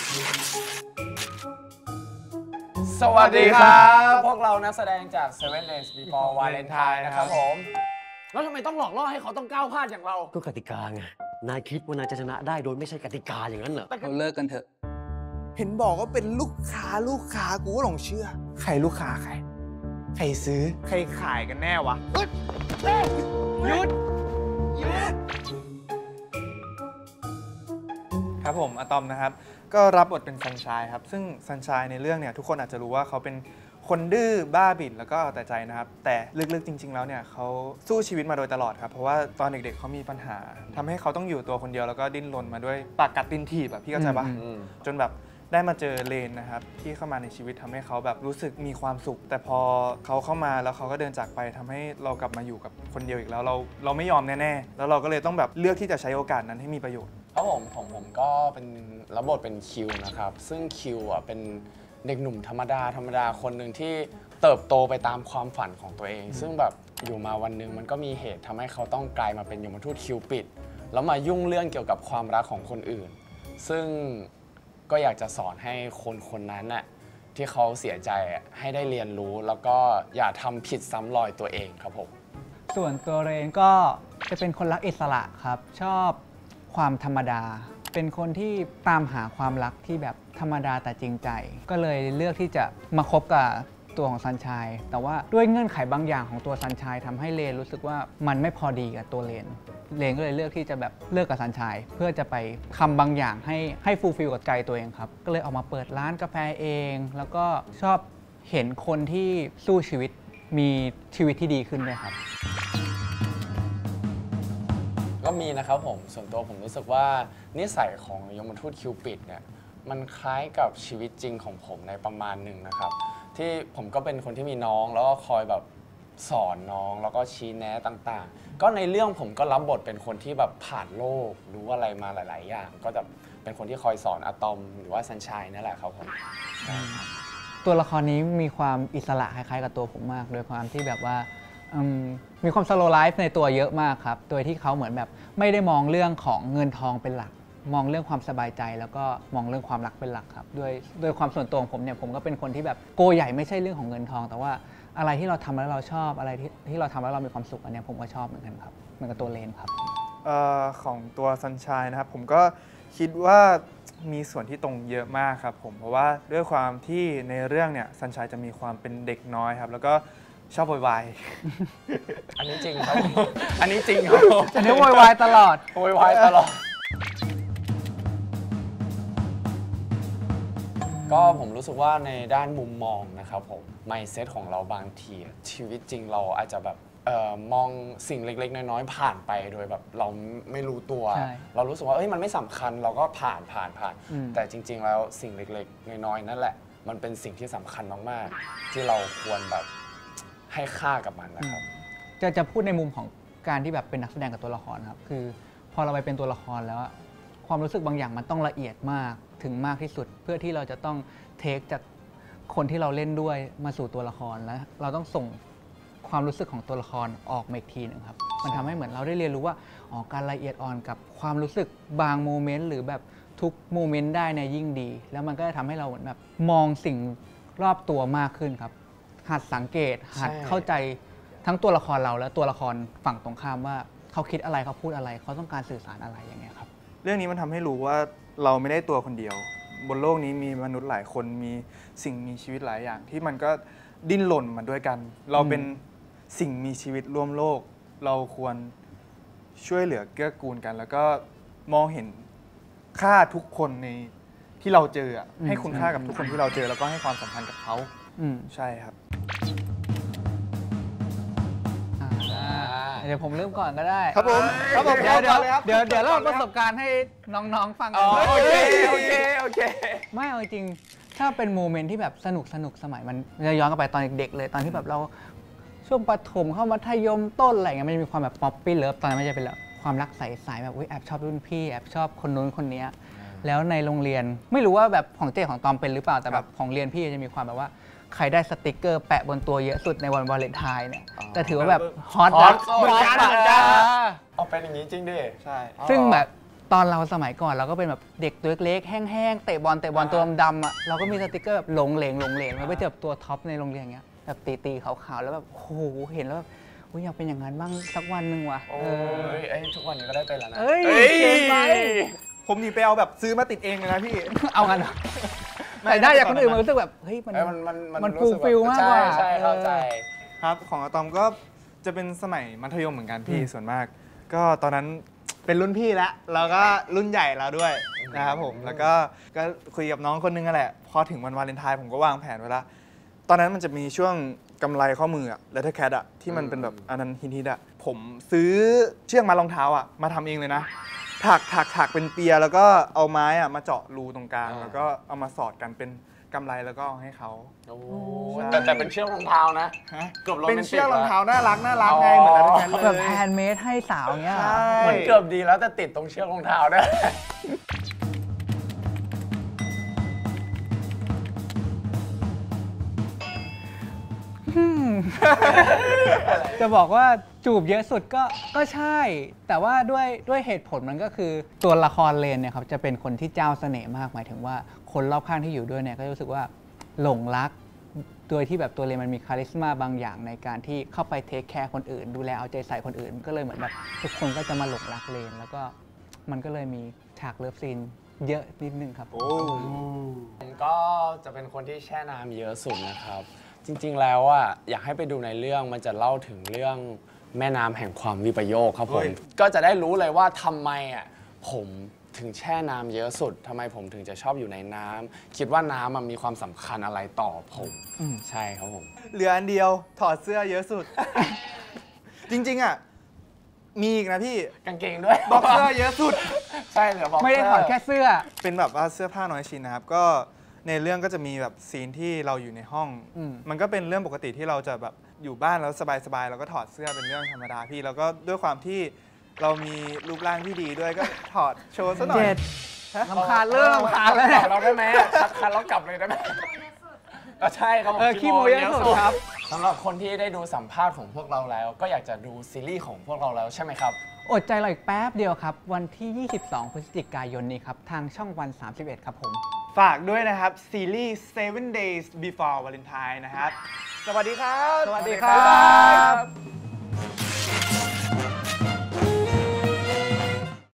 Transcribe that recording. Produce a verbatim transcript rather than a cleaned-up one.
สวัสดีครับพวกเรานักแสดงจาก Seven Days Before Valentine นะครับผมแล้วทำไมต้องหลอกล่อให้เขาต้องก้าวพลาดอย่างเราก็กติกาไงนายคิดว่านายจะชนะได้โดยไม่ใช่กติกาอย่างนั้นเหรอเราเลิกกันเถอะเห็นบอกว่าเป็นลูกค้าลูกค้ากูก็หลงเชื่อใครลูกค้าใครใครซื้อใครขายกันแน่วะหยุดหยุดหยุดครับผมอะตอมนะครับก็รับบทเป็นซันชายครับซึ่งซันชายในเรื่องเนี่ยทุกคนอาจจะรู้ว่าเขาเป็นคนดื้อบ้าบิ่นแล้วก็แต่ใจนะครับแต่ลึกๆจริงๆแล้วเนี่ยเขาสู้ชีวิตมาโดยตลอดครับเพราะว่าตอนเด็กๆเขามีปัญหาทำให้เขาต้องอยู่ตัวคนเดียวแล้วก็ดิ้นรนมาด้วยปากกัดดินถีบแบบพี่เข้าใจปะจนแบบได้มาเจอเลนนะครับที่เข้ามาในชีวิตทำให้เขาแบบรู้สึกมีความสุขแต่พอเขาเข้ามาแล้วเขาก็เดินจากไปทำให้เรากลับมาอยู่กับคนเดียวอีกแล้วเราเราไม่ยอมแน่ๆแล้วเราก็เลยต้องแบบเลือกที่จะใช้โอกาสนั้นให้มีประโยชน์ครับผมของผมก็เป็นรับบทเป็นคิวนะครับซึ่งคิวอ่ะเป็นเด็กหนุ่มธรรมดาธรรมดาคนหนึ่งที่เติบโตไปตามความฝันของตัวเองซึ่งแบบอยู่มาวันหนึ่งมันก็มีเหตุทำให้เขาต้องกลายมาเป็นยมทูตคิวปิดแล้วมายุ่งเรื่องเกี่ยวกับความรักของคนอื่นซึ่งก็อยากจะสอนให้คนคนนั้นน่ะที่เขาเสียใจให้ได้เรียนรู้แล้วก็อย่าทำผิดซ้ำรอยตัวเองครับผมส่วนตัวเรนก็จะเป็นคนรักอิสระครับชอบความธรรมดาเป็นคนที่ตามหาความรักที่แบบธรรมดาแต่จริงใจก็เลยเลือกที่จะมาคบกับตัวของซันชายแต่ว่าด้วยเงื่อนไขบางอย่างของตัวซันชายทำให้เรนรู้สึกว่ามันไม่พอดีกับตัวเรนเรนก็เลยเลือกที่จะแบบเลิกกับซันชายเพื่อจะไปทำบางอย่างให้ให้ฟูลฟิลกับใจตัวเองครับก็เลยออกมาเปิดร้านกาแฟเองแล้วก็ชอบเห็นคนที่สู้ชีวิตมีชีวิตที่ดีขึ้นด้วยครับก็มีนะครับผมส่วนตัวผมรู้สึกว่านิสัยของยมทูตคิวปิดเนี่ยมันคล้ายกับชีวิตจริงของผมในประมาณหนึ่งนะครับที่ผมก็เป็นคนที่มีน้องแล้วก็คอยแบบสอนน้องแล้วก็ชี้แนะต่างๆก็ในเรื่องผมก็รับบทเป็นคนที่แบบผ่านโลกรู้อะไรมาหลายๆอย่างก็จะเป็นคนที่คอยสอนอะตอมหรือว่าซันชายนั่นแหละครับผมตัวละครนี้มีความอิสระคล้ายๆกับตัวผมมากโดยความที่แบบว่ามีความสโลว์ไลฟ์ในตัวเยอะมากครับโดยที่เขาเหมือนแบบไม่ได้มองเรื่องของเงินทองเป็นหลักมองเรื่องความสบายใจแล้วก็มองเรื่องความรักเป็นหลักครับด้วยด้วยความส่วนตัวของผมเนี่ยผมก็เป็นคนที่แบบโกใหญ่ไม่ใช่เรื่องของเงินทองแต่ว่าอะไรที่เราทำแล้วเราชอบอะไรที่ที่เราทำแล้วเรามีความสุขอันนี้ผมก็ชอบเหมือนกันครับเหมือนกับตัวเลนครับเอ่อของตัวซันชายนะครับผมก็คิดว่ามีส่วนที่ตรงเยอะมากครับผมเพราะว่าด้วยความที่ในเรื่องเนี่ยซันชายจะมีความเป็นเด็กน้อยครับแล้วก็ชอบโวยวายอันนี้จริงครับอันนี้จริงครับอันนี้โวยวายตลอดโวยวายตลอดก็ผมรู้สึกว่าในด้านมุมมองนะครับผม mindset ของเราบางทีชีวิตจริงเราอาจจะแบบเอ่อมองสิ่งเล็กๆน้อยๆผ่านไปโดยแบบเราไม่รู้ตัวเรารู้สึกว่าเอ้ยมันไม่สำคัญเราก็ผ่านผ่านผ่านแต่จริงๆแล้วสิ่งเล็กๆน้อยๆนั่นแหละมันเป็นสิ่งที่สำคัญมากๆที่เราควรแบบให้ค่ากับมันนะครับจะจะพูดในมุมของการที่แบบเป็นนักแสดงกับตัวละครครับคือพอเราไปเป็นตัวละครแล้วความรู้สึกบางอย่างมันต้องละเอียดมากถึงมากที่สุดเพื่อที่เราจะต้องเทคจากคนที่เราเล่นด้วยมาสู่ตัวละครแล้วเราต้องส่งความรู้สึกของตัวละครออกมาอีกทีหนึ่งครับมันทำให้เหมือนเราได้เรียนรู้ว่าอ๋อการละเอียดอ่อนกับความรู้สึกบางโมเมนต์หรือแบบทุกโมเมนต์ได้ในยิ่งดีแล้วมันก็จะทำให้เราเหมือนแบบมองสิ่งรอบตัวมากขึ้นครับหัดสังเกตหัดเข้าใจทั้งตัวละครเราและตัวละครฝั่งตรงข้ามว่าเขาคิดอะไรเขาพูดอะไรเขาต้องการสื่อสารอะไรอย่างเงี้ยครับเรื่องนี้มันทำให้รู้ว่าเราไม่ได้ตัวคนเดียวบนโลกนี้มีมนุษย์หลายคนมีสิ่งมีชีวิตหลายอย่างที่มันก็ดิ้นรนมาด้วยกันเราเป็นสิ่งมีชีวิตร่วมโลกเราควรช่วยเหลือเกื้อกูลกันแล้วก็มองเห็นค่าทุกคนในที่เราเจอให้คุณค่ากับทุกคนที่เราเจอแล้วก็ให้ความสำคัญกับเขาใช่ครับเดี๋ยวผมเริ่มก่อนก็ได้ครับผมครับผมเดี๋ยวเดี๋ยวเดี๋ยวเดี๋ยวเล่าประสบการณ์ให้น้องๆฟังกันโอเคโอเคโอเคไม่เอาจริงถ้าเป็นโมเมนต์ที่แบบสนุกสนุกสมัยมันจะย้อนกลับไปตอนเด็กๆเลยตอนที่แบบเราช่วงประถมเข้ามัธยมต้นอะไรเงี้ยมันจะมีความแบบป๊อปปี้เลิฟตอนนั้นไม่ใช่เป็นแบบความรักใสๆแบบอุ้ยแอบชอบรุ่นพี่แอบชอบคนนู้นคนนี้แล้วในโรงเรียนไม่รู้ว่าแบบของเจ๊ของตอมเป็นหรือเปล่าแต่แบบของเรียนพี่จะมีความแบบว่าใครได้สติกเกอร์แปะบนตัวเยอะสุดในวันวาเลนไทน์เนี่ยแต่ถือว่าแบบฮอตนะเหมือนกันเหมือนกันเอาเป็นอย่างนี้จริงดิใช่ซึ่งแบบตอนเราสมัยก่อนเราก็เป็นแบบเด็กตัวเล็กๆแห้งๆเตะบอลเตะบอลตัวดำๆอ่ะเราก็มีสติกเกอร์แบบหลงเหลงหลงเหลงแล้วไปเจอตัวท็อปในโรงเรียนเงี้ยแบบตีๆขาวๆแล้วแบบโอ้โหเห็นแล้วแบบอยากเป็นอย่างนั้นบ้างสักวันหนึ่งว่ะโอ้ยไอ้ทุกวันนี้ก็ได้เป็นแล้วนะเอ้ยเอ้ยเกินไปผมนี่ไปเอาแบบซื้อมาติดเองเลยนะพี่เอากันเหรอแต่ได้จากคนอื่นมันรู้สึกแบบเฮ้ยมันเอ้ยมันมันมันรู้สึก fulfill แบบมากกว่าใช่ใช่เข้าใจครับของอะตอมก็จะเป็นสมัยมัธยมเหมือนกันพี่ส่วนมาก ก็ตอนนั้นเป็นรุ่นพี่แล้วแล้วก็รุ่นใหญ่แล้วด้วยนะครับผมแล้วก็ก็คุยกับน้องคนนึงนั่นแหละพอถึงวันวาเลนไทน์ผมก็วางแผนไว้แล้วตอนนั้นมันจะมีช่วงกำไรข้อมืออะเลเทอร์แคทอะที่มันเป็นแบบอันนั้นฮินฮิตอะผมซื้อเชือกมารองเท้าอะมาทำเองเลยนะถักถักถักเป็นเปียแล้วก็เอาไม้อะมาเจาะรูตรงกลางอ่าแล้วก็เอามาสอดกันเป็นกำไรแล้วก็เอาให้เขาโอ้แต่แต่เป็นเชือกรองเท้านะฮะเกือบโรแมเป็นนติกเชือกรองเท้าแล้วน่ารักน่ารักไงเหมือนเลเทอร์แคทเลแบบยแฮนด์เมดให้สาวเงี้ยเหรอใช่มันเกือบดีแล้วแต่ติดตรงเชือกรองเท้าด้วยจะบอกว่าจูบเยอะสุดก็ก็ใช่ แต่ว่าด้วยด้วยเหตุผลมันก็คือตัวละครเลนเนี่ยครับจะเป็นคนที่เจ้าเสน่ห์มากหมายถึงว่าคนรอบข้างที่อยู่ด้วยเนี่ยก็รู้สึกว่าหลงรักโดยที่แบบตัวเลนมันมีคาลิสมาบางอย่างในการที่เข้าไปเทคแคร์คนอื่น ดูแลเอาใจใส่คนอื่น ก็เลยเหมือนแบบทุกคนก็จะมาหลงรักเลน แล้วก็มันก็เลยมีฉากเลิฟซีนเยอะนิดนึงครับโอ้ผมก็จะเป็นคนที่แช่น้ำเยอะสุดนะครับ จริงๆแล้วอ่ะอยากให้ไปดูในเรื่องมันจะเล่าถึงเรื่องแม่น้ำแห่งความวิปโยคครับผม ก็จะได้รู้เลยว่าทำไมอ่ะผมถึงแช่น้ำเยอะสุดทำไมผมถึงจะชอบอยู่ในน้ำคิดว่าน้ำมันมีความสำคัญอะไรต่อผมใช่ครับผมเหลืออันเดียวถอดเสื้อเยอะสุด จริงๆอ่ะมีอีกนะพี่กางเกงด้วยบ็อกเซอร์เยอะสุดใช่เหลือบ็อกเซอร์ไม่ได้ถอดแค่เสื้อเป็นแบบว่าเสื้อผ้าน้อยชิ้นนะครับ ก็ในเรื่องก็จะมีแบบซีนที่เราอยู่ในห้องอืมมันก็เป็นเรื่องปกติที่เราจะแบบอยู่บ้านแล้วสบายๆเราก็ถอดเสื้อเป็นเรื่องธรรมดาพี่ แล้วก็ด้วยความที่เรามีรูปร่างที่ดีด้วยก็ถอดโชว์ซะหน่อยเจ็ดลำคาญเริ่มลำคาญแล้วกเนี่ยลับเราได้ไหมชักคันแล้วกลับเลยได้ไหมก็ใช่ครับผมเออขี้โมเยอะสุดครับสำหรับคนที่ได้ดูสัมภาษณ์ของพวกเราแล้ว ก็อยากจะดูซีรีส์ของพวกเราแล้วใช่ไหมครับอดใจรออีกแป๊บเดียวครับ วันที่ ยี่สิบสอง พฤศจิกายนนี้ครับ ทางช่องวัน สามสิบเอ็ด ครับผมฝากด้วยนะครับ ซีรีส์ seven days before Valentine นะครับ สวัสดีครับสวัสดีครับ